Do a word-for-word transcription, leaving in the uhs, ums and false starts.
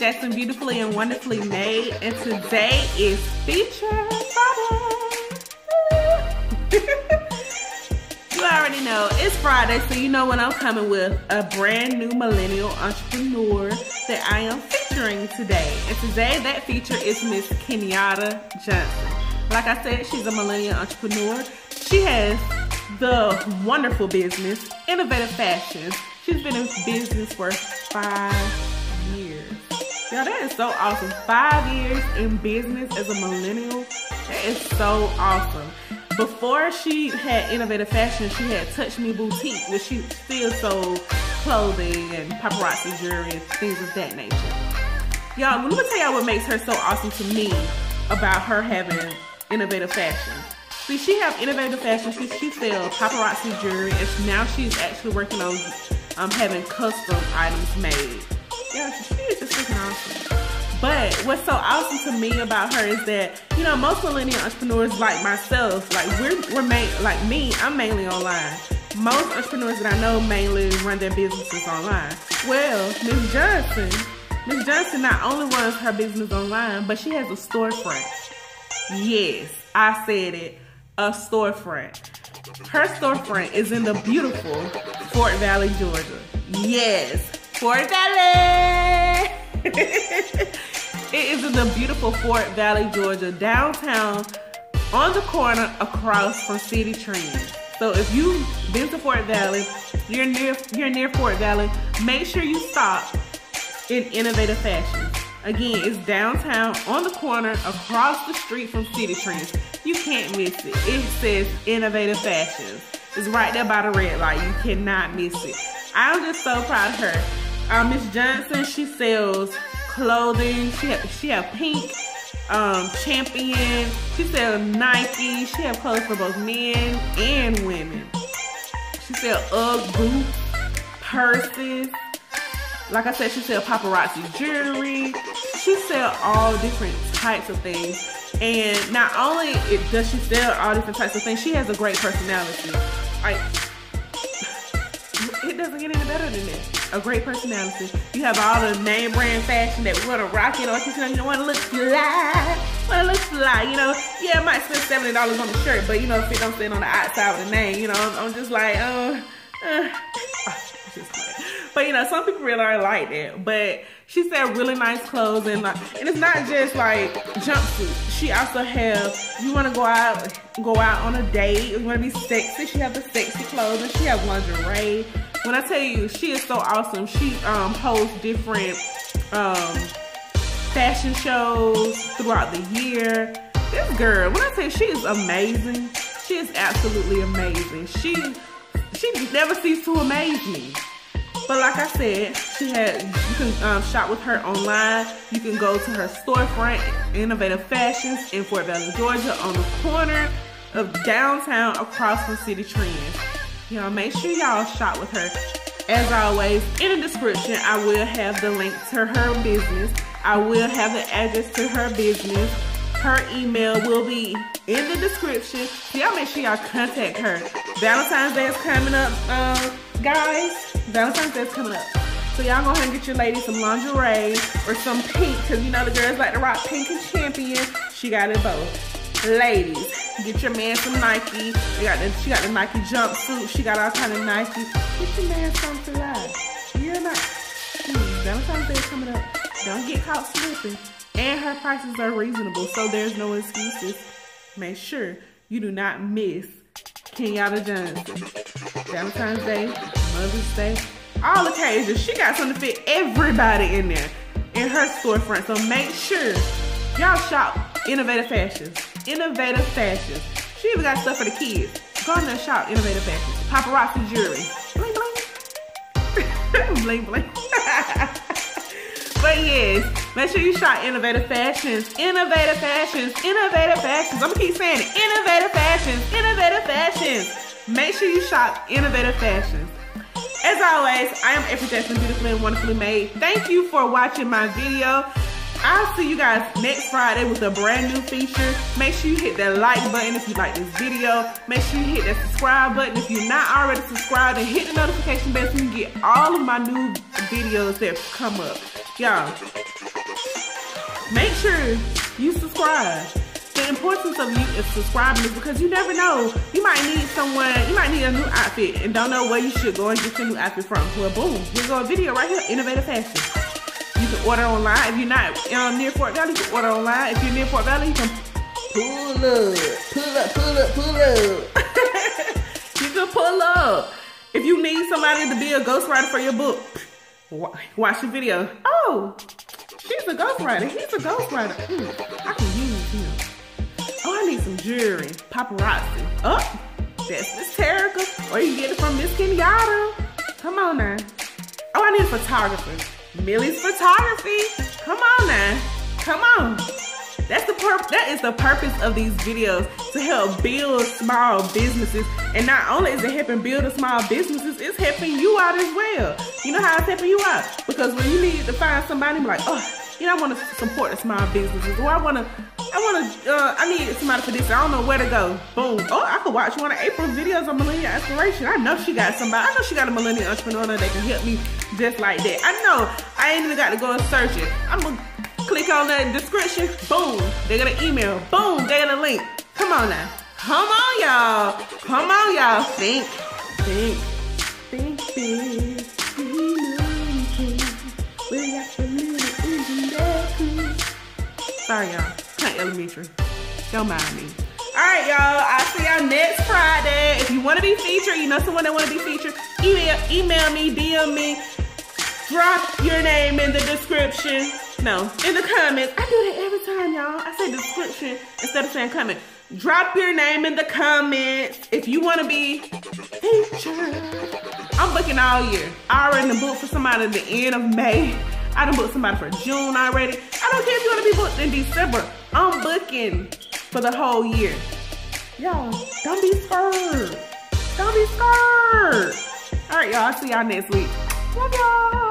Jackson, beautifully and wonderfully made, and today is Feature Friday. You already know it's Friday, so you know when I'm coming with a brand new millennial entrepreneur that I am featuring today. And today that feature is Miss Kenyatta Johnson. Like I said, she's a millennial entrepreneur. She has the wonderful business, Innovative Fashions. She's been in business for five years. Yeah, that is so awesome. Five years in business as a millennial. That is so awesome. Before she had Innovative Fashion, she had Touch Me Boutique, where she still sold clothing and paparazzi jewelry and things of that nature. Y'all, let me tell y'all what makes her so awesome to me about her having Innovative Fashion. See, she have Innovative Fashion. She, she sells paparazzi jewelry, and now she's actually working on um, having custom items made. Yeah, she is just freaking awesome. But what's so awesome to me about her is that, you know, most millennial entrepreneurs like myself, like we're, we're main, like me, I'm mainly online. Most entrepreneurs that I know mainly run their businesses online. Well, Miss Johnson, Miss Johnson not only runs her business online, but she has a storefront. Yes, I said it, a storefront. Her storefront is in the beautiful Fort Valley, Georgia. Yes, Fort Valley! It is in the beautiful Fort Valley, Georgia, downtown, on the corner across from City Trends. So if you've been to Fort Valley, you're near, you're near Fort Valley, make sure you stop in Innovative Fashion. Again, it's downtown, on the corner, across the street from City Trends. You can't miss it. It says Innovative Fashions. It's right there by the red light. You cannot miss it. I'm just so proud of her. Um, Miss Johnson, she sells clothing. She have, she have Pink, um, Champion. She sells Nike. She have clothes for both men and women. She sells Ugg boots, purses. Like I said, she sells paparazzi jewelry. She sells all different types of things. And not only it, does she sell all different types of things, she has a great personality. Like, it doesn't get any better than that. A great personality. You have all the name brand fashion that we want to rock it, or you know, you don't want to look fly, want to look fly. You know, yeah, I might spend seventy dollars on the shirt, but you know, if it don't sit on the outside of the name, you know, I'm, I'm just like, uh, uh. But you know, some people really are like that. But she said really nice clothes, and like, and it's not just like jumpsuits. She also have, you want to go out, go out on a date, you want to be sexy. She have the sexy clothes, and she have lingerie. When I tell you, she is so awesome. She um, hosts different um, fashion shows throughout the year. This girl, when I tell you, she is amazing. She is absolutely amazing. She she never ceases to amaze me. But like I said, she had, you can um, shop with her online. You can go to her storefront, Innovative Fashions in Fort Valley, Georgia, on the corner of downtown across from City Trends. Y'all make sure y'all shop with her. As always, in the description, I will have the link to her business. I will have the address to her business. Her email will be in the description. So y'all make sure y'all contact her. Valentine's Day is coming up, uh, guys. Valentine's Day is coming up. So y'all go ahead and get your lady some lingerie or some pink, because you know the girls like to rock Pink and Champion. She got it both. Ladies, get your man some Nike. They got the, she got the Nike jumpsuit. She got all kind of Nike. Get your man something to lie. You're not. Hmm, Valentine's Day is coming up. Don't get caught slipping. And her prices are reasonable, so there's no excuses. Make sure you do not miss Kenyatta Johnson. Valentine's Day, Mother's Day, all occasions. She got something to fit everybody in there in her storefront. So make sure y'all shop Innovative Fashions. Innovative Fashions. She even got stuff for the kids. Go in there and shop Innovative Fashions. Paparazzi jewelry. Bling bling. Bling bling. But yes, make sure you shop Innovative Fashions. Innovative Fashions. Innovative Fashions. I'm gonna keep saying it. Innovative Fashions. Innovative Fashions. Make sure you shop Innovative Fashions. As always, I am April Jackson, beautifully and wonderfully made. Thank you for watching my video. I'll see you guys next Friday with a brand new feature. Make sure you hit that like button if you like this video. Make sure you hit that subscribe button if you're not already subscribed, and hit the notification bell so you can get all of my new videos that come up. Y'all, make sure you subscribe. The importance of you is subscribing is because you never know. You might need someone, you might need a new outfit and don't know where you should go and get your new outfit from. Well, boom, here's a video right here, innovative fashion. You can order online. If you're not um, near Fort Valley, you can order online. If you're near Fort Valley, you can pull up, pull up, pull up, pull up. You can pull up. If you need somebody to be a ghostwriter for your book, watch the video. Oh, she's a ghostwriter. He's a ghostwriter. Mm, I can use him. Oh, I need some jewelry. Paparazzi. Oh, that's Miss Terica. Or you can get it from Miss Kenyatta. Come on now. Oh, I need a photographer. Millie's Photography. Come on now. Come on. That's the pur that is the purpose of these videos, to help build small businesses. And not only is it helping build a small businesses, it's helping you out as well. You know how it's helping you out? Because when you need to find somebody like, oh, you know, I want to support the small businesses, or I want to, I want to, uh, I need somebody for this. I don't know where to go. Boom. Oh, I could watch one of April's videos on Millennial Inspiration. I know she got somebody. I know she got a millennial entrepreneur that can help me just like that. I know. I ain't even got to go and search it. I'm gonna click on the description. Boom. They got an email. Boom. They got a link. Come on now. Come on, y'all. Come on, y'all. Think. Think. Think big. We got your little engine there. Sorry, y'all. Kind of elementary. Don't mind me. All right, y'all. I'll see y'all next Friday. If you want to be featured, you know someone that want to be featured, email, email me, D M me. Drop your name in the description. No, in the comments. I do that every time, y'all. I say description instead of saying comment. Drop your name in the comments if you want to be featured. I'm booking all year. I already done booked for somebody at the end of May. I done booked somebody for June already. I don't care if you want to be booked in December. I'm booking for the whole year. Y'all, don't be scared. Don't be scared. All right, y'all. I'll see y'all next week. Love y'all.